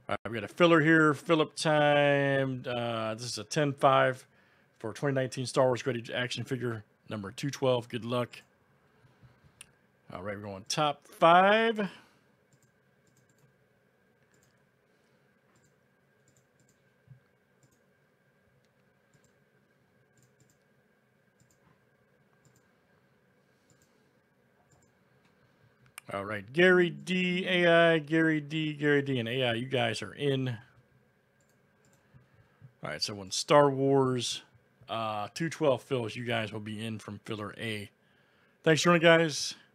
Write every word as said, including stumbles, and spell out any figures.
All right, we got a filler here. Philip time. Uh, this is a ten five for twenty nineteen Star Wars Ready action figure number two twelve. Good luck. All right, we're going top five. All right, Gary D, A I, Gary D, Gary D, and A I, you guys are in. All right, so when Star Wars uh, two twelve fills, you guys will be in from filler A. Thanks for joining, guys.